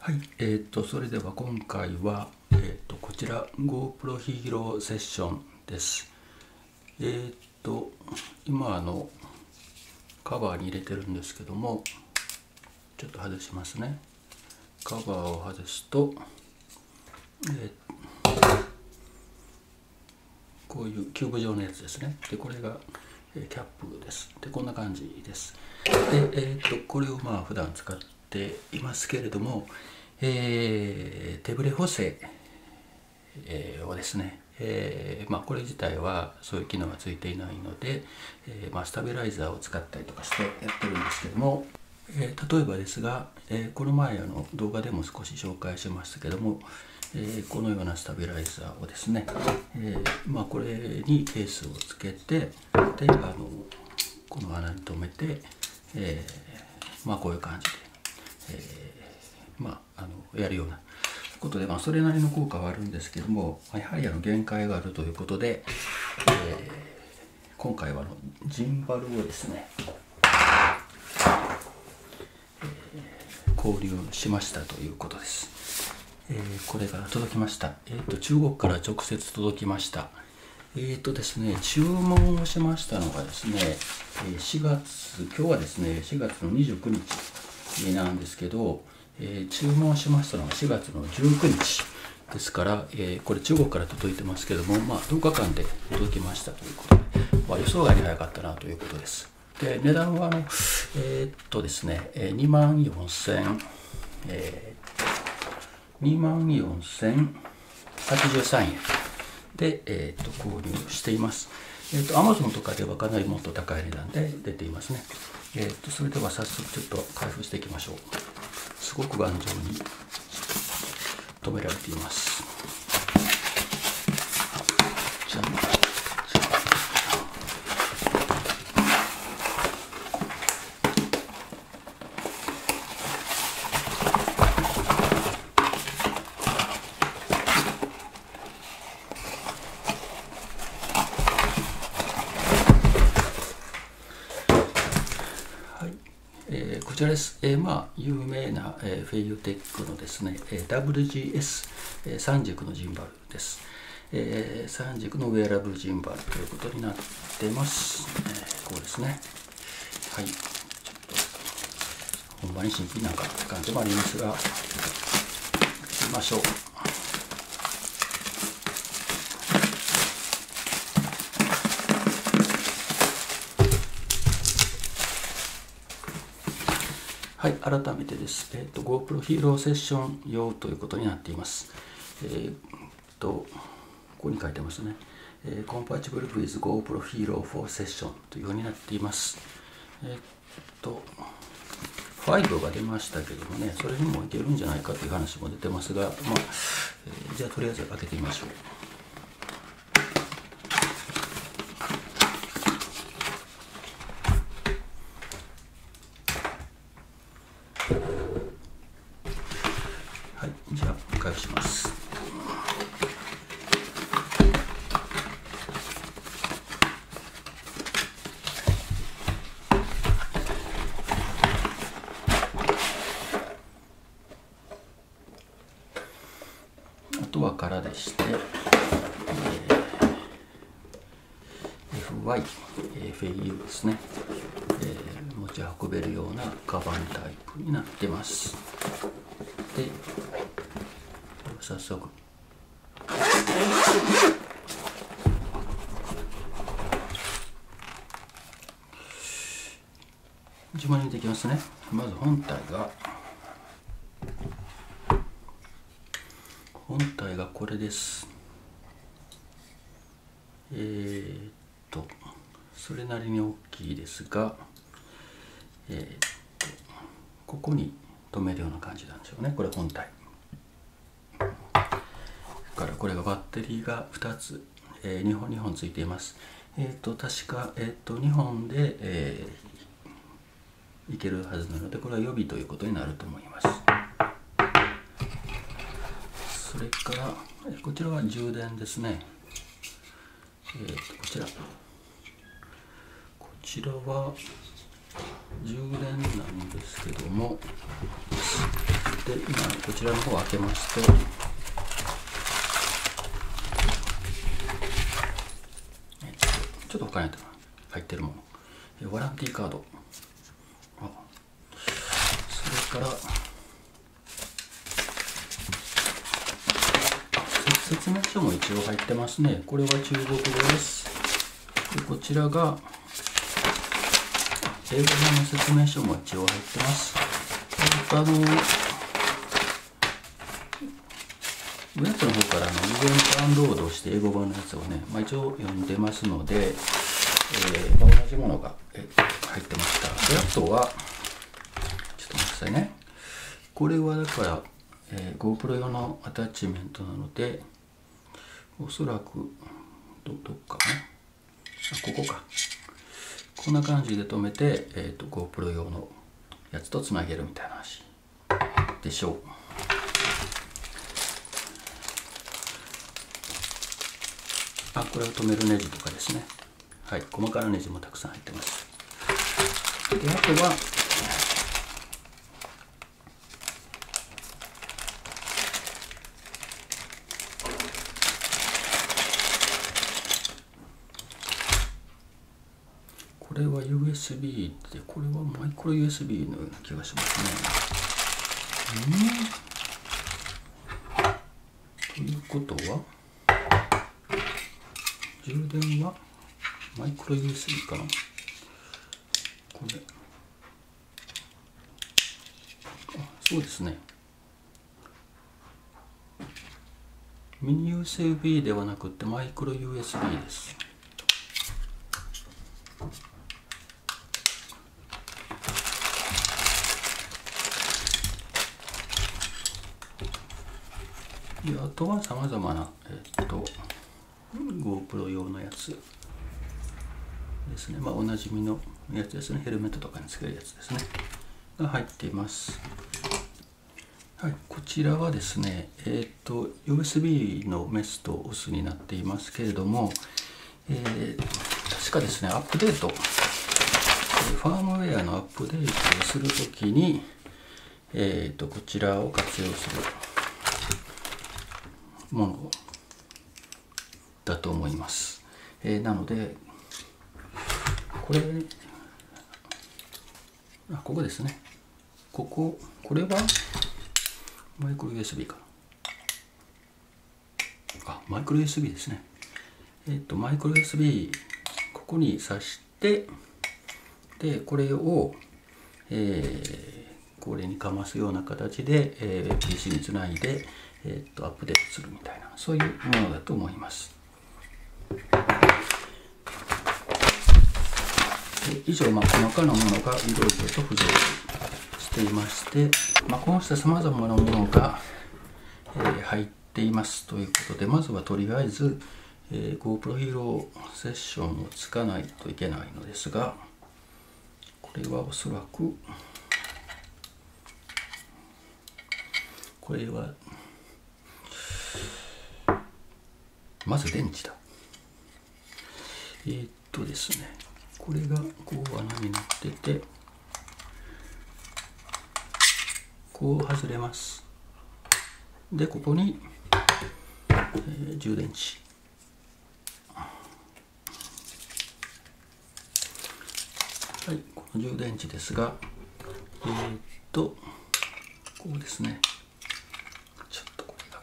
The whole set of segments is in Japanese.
はい、それでは今回は、こちら GoPro Hero セッションです。今カバーに入れてるんですけども、ちょっと外しますね。カバーを外すと、こういうキューブ状のやつですね。で、これがキャップです。で、こんな感じです。で、これを普段使っていますけれども、手ブレ補正、をですね、これ自体はそういう機能がついていないので、スタビライザーを使ったりとかしてやってるんですけども、例えばですが、この前動画でも少し紹介しましたけども、このようなスタビライザーをですね、これにケースをつけて、でこの穴に留めて、こういう感じで、やるようなことで、それなりの効果はあるんですけども、やはり限界があるということで、今回はジンバルをですね、購入しましたということです。これが届きました。中国から直接届きました。ですね、注文をしましたのがですね、今日はですね、4月の29日なんですけど、注文しましたのが4月の19日ですから、これ中国から届いてますけども、10日間で届きましたということで、予想外に早かったなということです。で、値段はですね、24,083円で、購入しています。Amazon とかではかなりもっと高い値段で出ていますね。それでは早速ちょっと開封していきましょう。すごく頑丈に留められています。じゃあこちらです。有名な、フェイユテックのですね、WGS、3軸のジンバルです。3軸のウェアラブルジンバルということになっています。こうですね。はい。ちょっと、ほんまに新品なんかって感じもありますが、見ましょう。はい、改めてです。GoPro Hero セッション用ということになっています。ここに書いてますね。Compatible with GoPro Hero 4 Session というようになっています。5が出ましたけどもね、それにもいけるんじゃないかという話も出てますが、じゃあとりあえず開けてみましょう。はい、じゃあ開封します。あとは空でして、FY、フェイユーですね、持ち運べるようなカバンタイプになってます。で、早速順番にできますね。まず本体がこれです。それなりに大きいですが、ここに留めるような感じなんでしょうね。これ本体からこれがバッテリーが2つ、2本ついています。確か、2本で、いけるはずなので、これは予備ということになると思います。それからこちらは充電ですね。こちらは充電なんですけども、で今こちらの方を開けますと、ちょっと他に入ってるもの、ワランティーカード、それから説明書も一応入ってますね。これは中国語です。でこちらが英語の説明書も一応入ってます。ウェブの方から事前にダウンロードして英語版のやつをね、一応読んでますので、同じものが入ってました。であとはちょっと待ってくださいね。これはだから、GoPro 用のアタッチメントなので、おそらくどっかな、ここか、こんな感じで止めて、GoPro 用のやつとつなげるみたいな話でしょう。これを止めるネジとかですね。はい、細かなネジもたくさん入ってます。であとはこれは USB で、これはマイクロ USB のような気がしますね。ということは、充電はマイクロ USB かな。これ、そうですね。ミニ USB ではなくてマイクロ USB です。であとはさまざまな、GoPro 用のやつですね。おなじみのやつですね。ヘルメットとかにつけるやつですね。が入っています。はい、こちらはですね、USB のメスとオスになっていますけれども、確かですね、アップデート、ファームウェアのアップデートをするときに、こちらを活用するものだと思います。なので、これ、ここですね。これはマイクロ USB かな。マイクロ USB ですね。マイクロ USB、ここに挿して、で、これを、これにかますような形で、PC につないで、アップデートするみたいな、そういうものだと思います。以上、細かなものがいろいろと付属していまして、こうしたさまざまなものが、入っていますということで、まずはとりあえず、GoPro Hero セッションをつかないといけないのですが、これはおそらくこれはまず電池だ。ですね、これがこう穴になってて、こう外れます。でここに、充電池、はい、この充電池ですが、こうですね、ちょっとこれが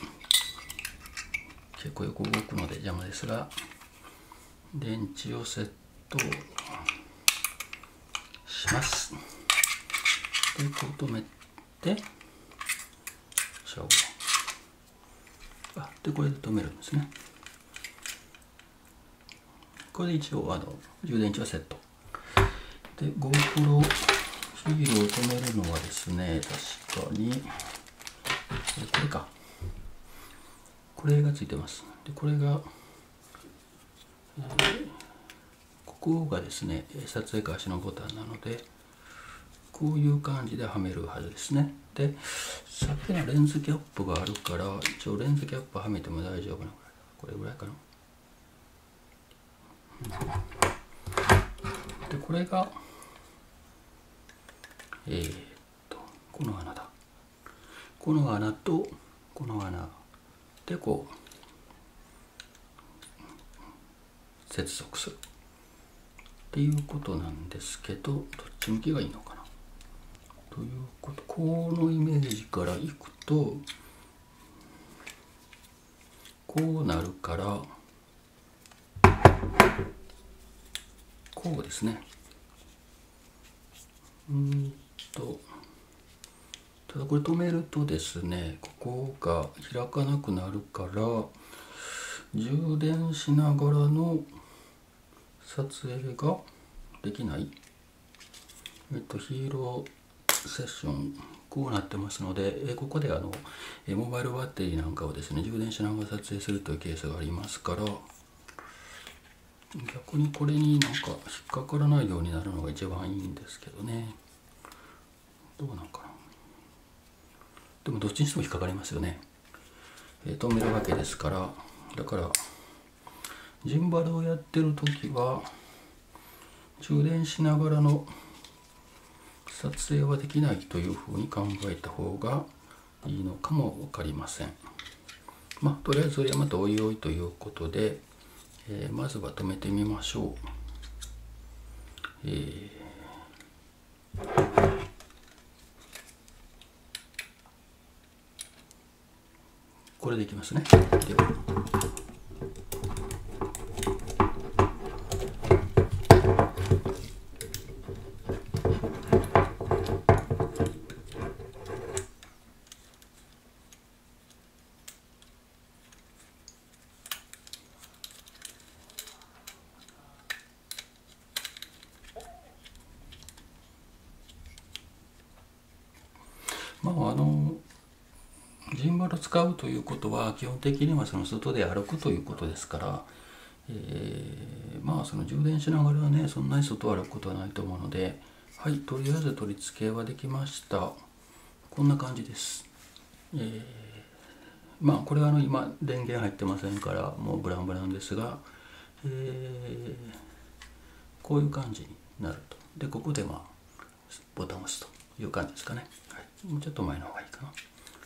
結構よく動くので邪魔ですが、電池をセットします。でこう止めて、でこれで止めるんですね。これで一応充電池はセットで、 GoPro ヒーローを止めるのはですね、確かにこれか、これがついてます。でこれが、ここがですね撮影開始のボタンなので、こういう感じではめるはずですね。でさっきのレンズキャップがあるから、一応レンズキャップはめても大丈夫なぐらい、これぐらいかな。でこれがこの穴だ。この穴とこの穴でこう接続するっていうことなんですけど、どっち向きがいいのかなということ。このイメージからいくとこうなるからこうですね。ただこれ止めるとですね、ここが開かなくなるから充電しながらの撮影ができない。ヒーローセッションこうなってますので、ここでモバイルバッテリーなんかをですね充電しながら撮影するというケースがありますから、逆にこれになんか引っかからないようになるのが一番いいんですけどね。どうなんかな。でもどっちにしても引っかかりますよね。止めるわけですから。だからジンバルをやってる時は充電しながらの撮影はできないというふうに考えた方がいいのかも分かりません。とりあえずそれはまたおいおいということで、まずは止めてみましょう。これでいきますね。ではジンバルを使うということは基本的にはその外で歩くということですから、その充電しながらねそんなに外を歩くことはないと思うので、はい、とりあえず取り付けはできました。こんな感じです。これは今電源入ってませんからもうブランブランですが、こういう感じになると。でここでボタンを押すという感じですかね。はい、もうちょっと前の方がいいかな。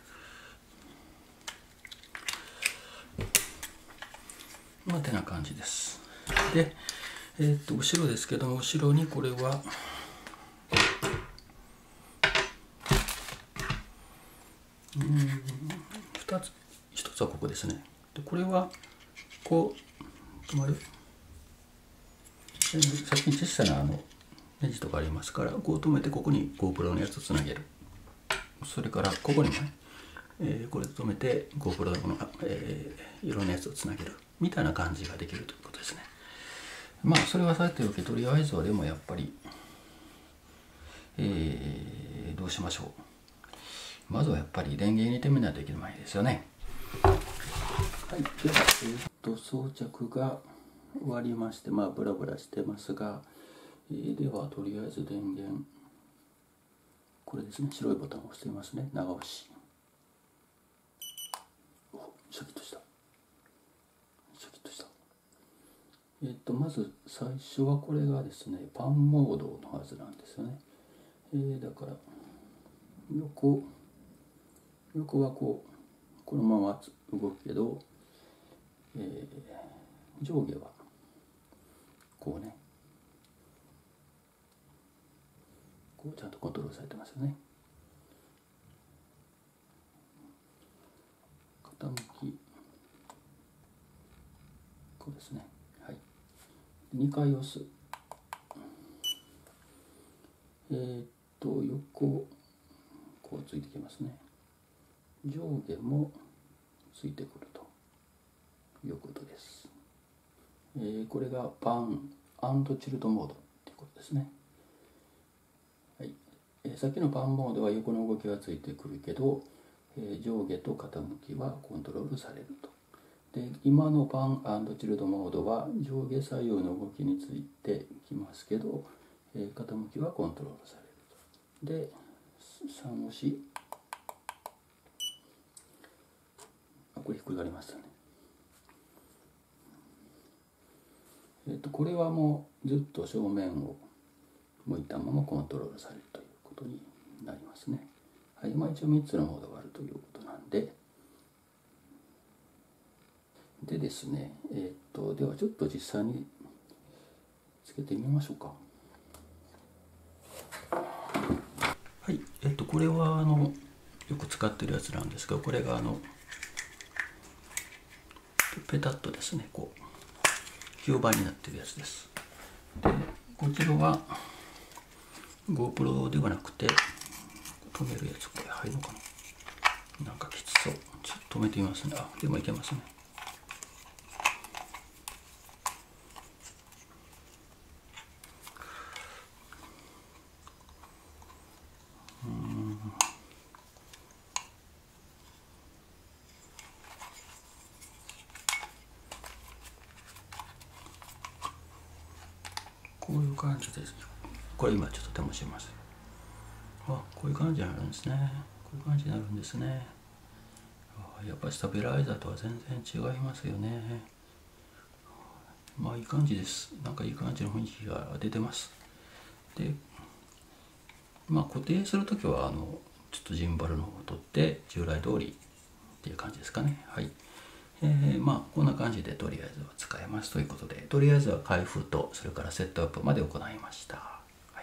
てな感じです。で、後ろですけども、後ろにこれは2つ、1つはここですね。でこれはこう止まる。さっき小さなネジとかありますから、こう止めてここに GoPro のやつをつなげる。それからここにもね、これ止めて GoPro のいろんなやつをつなげるみたいな感じができるということですね。それはさておき、とりあえずはでもやっぱり、どうしましょう。まずはやっぱり電源入れてみないといけないですよね。はい、では、装着が終わりまして、ブラブラしてますが、ではとりあえず電源、これですね、白いボタンを押していますね。長押し。シャキッとした。シャキッとした。まず最初はこれがですね、パンモードのはずなんですよね。だから横はこのまま動くけど、上下はこうね、こうちゃんとコントロールされてますよね。傾きこうですね。はい、2回押す。横こうついてきますね。上下もついてくるということです。これがパン&チルトモードということですね。はい、さっきのパンモードは横の動きがついてくるけど、上下と傾きはコントロールされると。で今のパン&チルトモードは上下左右の動きについてきますけど、傾きはコントロールされると。で3押し、これひっくり返りましたね。これはもうずっと正面を向いたままコントロールされるというこことになりますね。はい、一応3つのモードがあるということなんで、ですね、ではちょっと実際につけてみましょうか。はい、これはよく使ってるやつなんですが、これがペタッとですね、こう吸盤になってるやつです。でこちらは GoPro ではなくて止めるやつ、これ入るのかな、なんかきつそう。ちょっと止めてみますね。あ、でもいけますね。こういう感じです。これ今ちょっと試します。あ、こういう感じになるんですね。こういう感じになるんですね。やっぱりスタビライザーとは全然違いますよね。いい感じです。なんかいい感じの雰囲気が出てます。で、固定するときはちょっとジンバルの方を取って従来通りっていう感じですかね。はい。こんな感じでとりあえずは使えますということで、とりあえずは開封とそれからセットアップまで行いました。はい、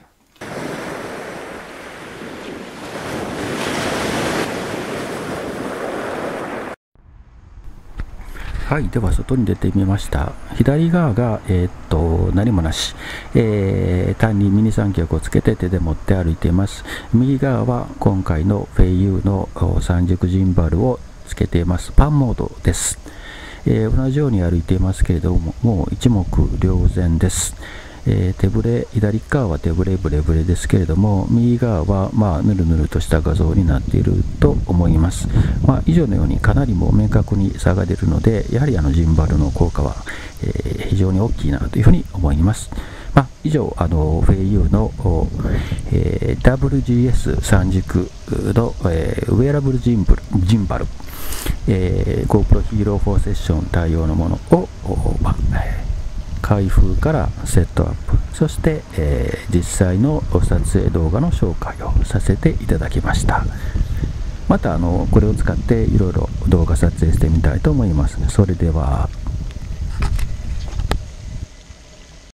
はい、では外に出てみました。左側が、何もなし、単にミニ三脚をつけて手で持って歩いています。右側は今回のフェイユーの三軸ジンバルをつけています。パンモードです。同じように歩いていますけれども、もう一目瞭然です。手ぶれ、左側は手ぶれブレブレですけれども、右側はぬるぬるとした画像になっていると思います。以上のようにかなりも明確に差が出るので、やはりジンバルの効果は、非常に大きいなというふうに思います。以上、フェイユーの、WGS 三軸の、ウェアラブルジンバル、GoPro Hero 4セッション対応のものを、開封からセットアップ、そして、実際の撮影動画の紹介をさせていただきました。またこれを使っていろいろ動画撮影してみたいと思います。それでは。